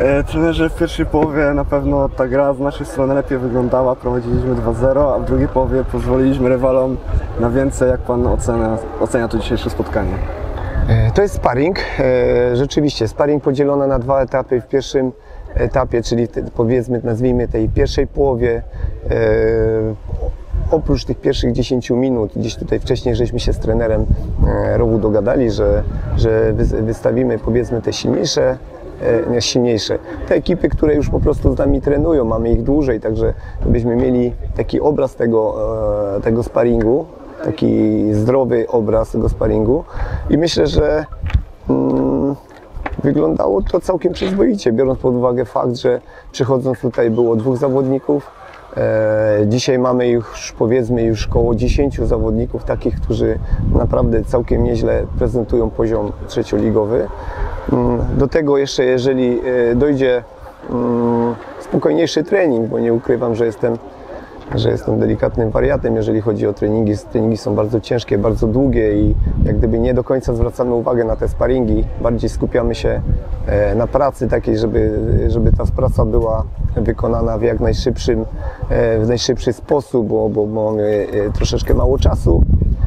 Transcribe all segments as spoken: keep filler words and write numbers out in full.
E, trenerze, w pierwszej połowie na pewno ta gra z naszej strony lepiej wyglądała, prowadziliśmy dwa zero, a w drugiej połowie pozwoliliśmy rywalom na więcej. Jak Pan ocenia, ocenia to dzisiejsze spotkanie? To jest sparring, rzeczywiście sparring podzielony na dwa etapy. W pierwszym etapie, czyli powiedzmy, nazwijmy tej pierwszej połowie, oprócz tych pierwszych dziesięciu minut, gdzieś tutaj wcześniej żeśmy się z trenerem Rowu dogadali, że, że wystawimy powiedzmy te silniejsze, nie, silniejsze, te ekipy, które już po prostu z nami trenują, mamy ich dłużej, także byśmy mieli taki obraz tego, tego sparingu, taki zdrowy obraz tego sparingu i myślę, że mm, wyglądało to całkiem przyzwoicie, biorąc pod uwagę fakt, że przychodząc tutaj było dwóch zawodników. E, dzisiaj mamy już powiedzmy już około dziesięciu zawodników, takich, którzy naprawdę całkiem nieźle prezentują poziom trzecioligowy. Mm, do tego jeszcze, jeżeli e, dojdzie mm, spokojniejszy trening, bo nie ukrywam, że jestem że jestem delikatnym wariatem, jeżeli chodzi o treningi. Treningi są bardzo ciężkie, bardzo długie i jak gdyby nie do końca zwracamy uwagę na te sparingi. Bardziej skupiamy się na pracy takiej, żeby, żeby ta praca była wykonana w jak najszybszym, w najszybszy sposób, bo, bo mamy troszeczkę mało czasu.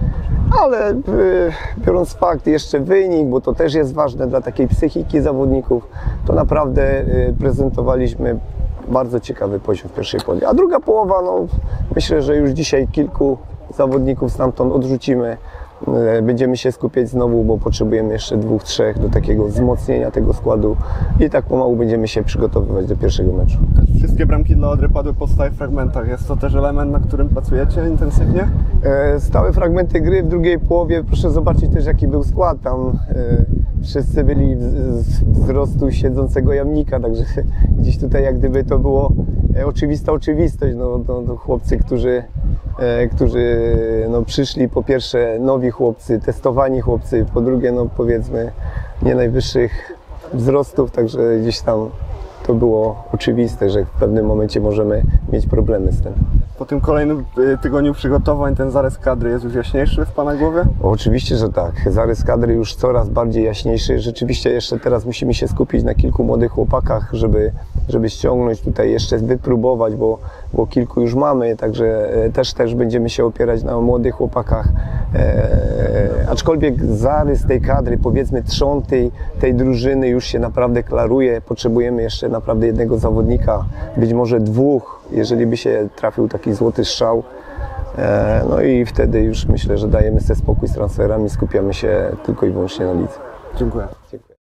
Ale biorąc fakt jeszcze wynik, bo to też jest ważne dla takiej psychiki zawodników, to naprawdę prezentowaliśmy bardzo ciekawy poziom w pierwszej połowie. A druga połowa, no myślę, że już dzisiaj kilku zawodników stamtąd odrzucimy. Będziemy się skupiać znowu, bo potrzebujemy jeszcze dwóch, trzech do takiego wzmocnienia tego składu i tak pomału będziemy się przygotowywać do pierwszego meczu. Wszystkie bramki dla Odry padły po stałych fragmentach. Jest to też element, na którym pracujecie intensywnie? Stałe fragmenty gry w drugiej połowie. Proszę zobaczyć też, jaki był skład. Tam wszyscy byli z wzrostu siedzącego jamnika, także gdzieś tutaj jak gdyby to było oczywista oczywistość. No, to, to chłopcy, którzy, którzy no, przyszli, po pierwsze nowi chłopcy, testowani chłopcy, po drugie no, powiedzmy nie najwyższych wzrostów, także gdzieś tam to było oczywiste, że w pewnym momencie możemy mieć problemy z tym. Po tym kolejnym tygodniu przygotowań ten zarys kadry jest już jaśniejszy w Pana głowie? O, oczywiście, że tak. Zarys kadry już coraz bardziej jaśniejszy. Rzeczywiście jeszcze teraz musimy się skupić na kilku młodych chłopakach, żeby, żeby ściągnąć tutaj, jeszcze wypróbować, bo, bo kilku już mamy, także też, też będziemy się opierać na młodych chłopakach. E, aczkolwiek zarys tej kadry, powiedzmy trzon tej, tej drużyny już się naprawdę klaruje. Potrzebujemy jeszcze naprawdę jednego zawodnika, być może dwóch, jeżeli by się trafił taki złoty strzał. No i wtedy już myślę, że dajemy sobie spokój z transferami, skupiamy się tylko i wyłącznie na lidze. Dziękuję. Dziękuję.